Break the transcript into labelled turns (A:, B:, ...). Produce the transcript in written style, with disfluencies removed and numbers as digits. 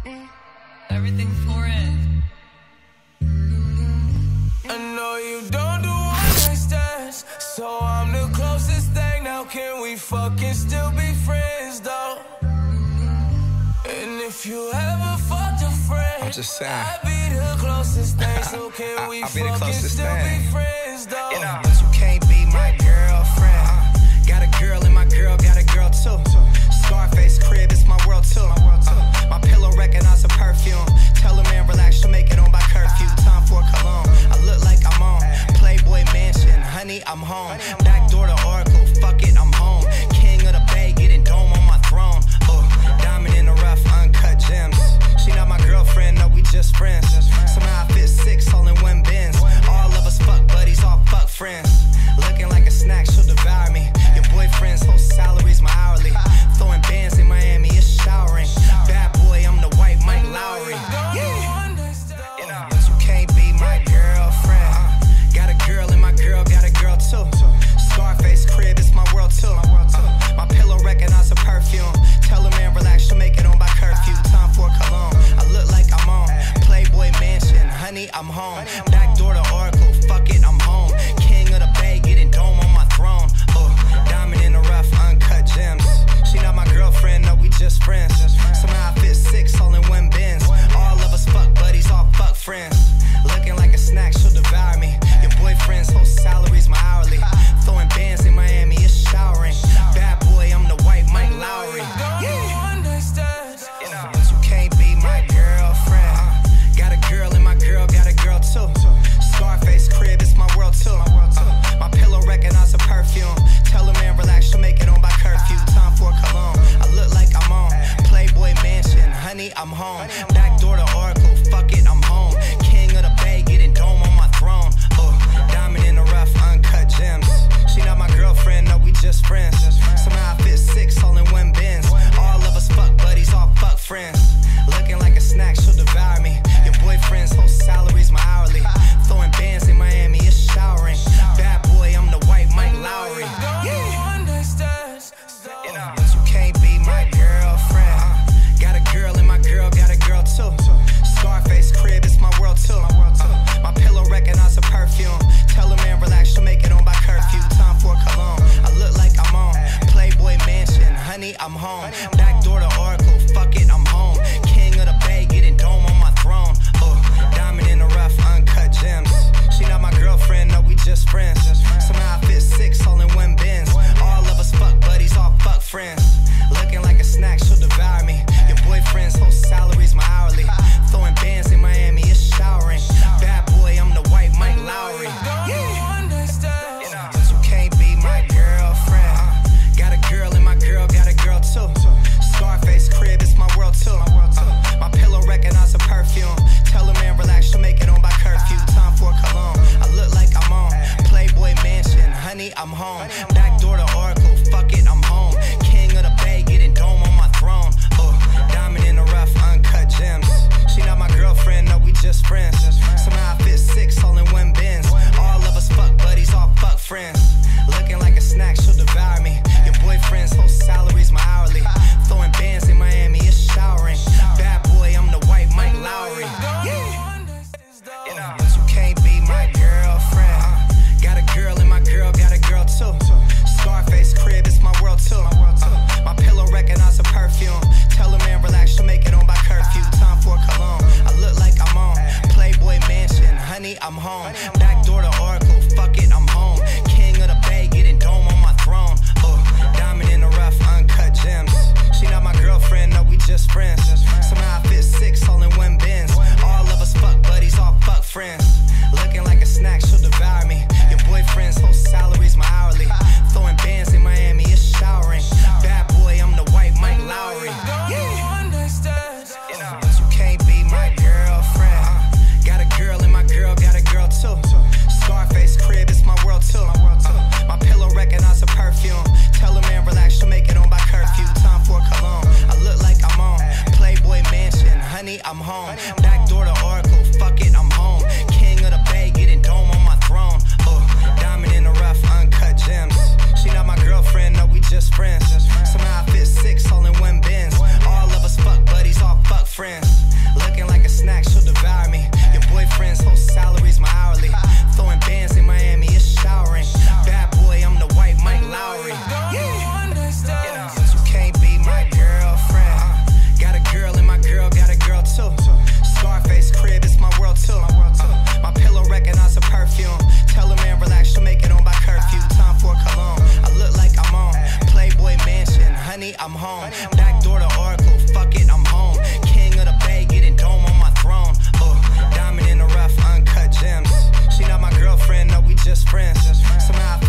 A: Everything for it.
B: I know you don't do one-night stands, so I'm the closest thing. Now can we fucking still be friends though? And if you ever fucked a friend,
C: I'm just saying,
B: I'd be the closest thing. So can we fucking still be friends though?
C: You know, but you can't be my girlfriend. Got a girl and my girl got a girl too. Scarface crib, it's my world too. My pillow recognize a perfume. Tell a man relax, she'll make it on by curfew. Time for cologne, I look like I'm on Playboy Mansion, honey, I'm home. Back door to Oracle, fuck it, I'm home. King of the Bay, getting dome on my throne. Diamond in the rough, uncut gems. She not my girlfriend, no, we just friends. Somehow I fit 6 all in one Benz. All of us fuck buddies, all fuck friends. Looking like a snack, she'll devour me. Your boyfriend's whole salary's my hourly. Throwing bands in Miami, it's showering. Bad boy, I'm the white Mike Lowry. You know, but you can't be my girlfriend. Got a girl and my girl got a girl too. Scarface crib, it's my world too. My pillow recognize a perfume. Tell a man relax, she'll make it on by curfew. Time for cologne, I look like I'm on Playboy Mansion, honey, I'm home. Back door to Oracle, fuck it, I'm home. King of the Bay, getting dome on my throne. Diamond in the rough, uncut gems. She not my girlfriend, no, we just friends. Somehow I fit 6 all in one Benz. All of us fuck buddies, all fuck friends. Looking like a snack, she'll devour me. Your boyfriend's whole salary's my hourly. Throwing bands in Miami, it's showering. Bad boy, I'm the white Mike Lowry. You know, but you can't be my girlfriend. Got a girl and my girl got a girl too. Scarface crib, it's my world too. My pillow recognize a perfume. Tell a man relax, she'll make it on by curfew. Time for cologne, I look like I'm on Playboy Mansion, honey, I'm home. Back door to Oracle, fuck it, I'm home. King of the Bay, getting dome on my throne. Diamond in the rough, uncut gems. She not my girlfriend, no, we just friends. Somehow I fit 6 all in one Benz. All of us fuck buddies, all fuck friends. Looking like a snack, she'll devour me. Your boyfriend's whole salary's my hourly. Throwing bands in Miami, it's showering. Bad boy, I'm the white Mike Lowry. You know, but you can't be my girlfriend. Got a girl and my girl got a girl too. Scarface crib, it's my world too. My pillow recognize a perfume. Tell a man relax, she'll make it on by curfew. Time for cologne, I look like I'm on Playboy Mansion, honey, I'm home. Back door to Oracle, fuck it, I'm home. King of the Bay, getting dome on my throne. Diamond in the rough, uncut gems. She not my girlfriend, no, we just friends. Somehow I fit 6 all in one Benz. All of us fuck buddies, all fuck friends. Looking like a snack, she'll devour me. Your boyfriend's whole salary's my hourly. Throwing bands in Miami, it's showering. Bad boy, I'm the white Mike Lowry. You know, but you can't be my girlfriend. Got a girl and my girl got a girl too. Scarface crib, it's my world too. My pillow recognize a perfume. Tell a man relax, she'll make it on by curfew. Time for cologne, I look like I'm on Playboy Mansion, honey, I'm home. Back door to Oracle, fuck it, I'm home. King of the Bay, getting dome on my throne. Diamond in the rough, uncut gems. She not my girlfriend, no, we just friends. Somehow I fit 6 all in one Benz. All of us fuck buddies, all fuck friends. Looking like a snack, she'll devour me. Your boyfriend's whole salary's my hourly. Throwing bands in Miami, it's showering. Bad boy, I'm the white Mike Lowry. You know, but you can't be my girlfriend. Got a girl and my girl got a girl too. Scarface crib, it's my world too. My pillow recognize a perfume. Tell a man relax, she'll make it on by curfew. Time for cologne, I look like I'm on Playboy Mansion, honey, I'm home. Back door to Oracle, fuck it, I'm home. King of the Bay, getting dome on my throne. Diamond in the rough, uncut gems. She not my girlfriend, no, we just friends. Somehow I fit 6 all in one Benz. All of us fuck buddies, all fuck friends. Looking like a snack, she'll devour me. Your boyfriend's whole salary's my hourly. Throwing bands in Miami, it's showering. Bad boy, I'm the white Mike Lowry. You know, but you can't be my girlfriend. Got a girl and my girl got a girl too. Scarface crib, it's my world too. My pillow recognize a perfume. Tell a man relax, she'll make it on by curfew. Time for cologne, I look like I'm on Playboy Mansion, honey, I'm home. Back door to Oracle, fuck it, I'm home. King of the Bay, getting dome on my throne. Diamond in the rough, uncut gems. She not my girlfriend, no, we just friends. Somehow I fit 6 all in one Benz. All of us fuck buddies, all fuck friends. honey, I'm home. Backdoor to Oracle, fuck it, I'm home. King of the Bay, getting dome on my throne. Diamond in the rough, uncut gems. She not my girlfriend, no, we just friends. Somehow I